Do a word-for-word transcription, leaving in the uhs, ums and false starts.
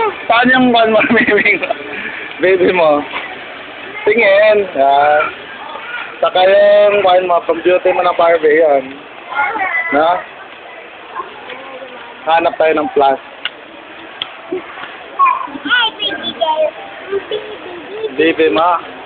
Paano yung kwan mo, baby? Baby mo. Tingin. Yan. Saka yung kwan mo, from beauty mo ng Barbie, yan. Na? Hanap tayo ng plus. Ay, baby girl. Baby, baby. Baby mo.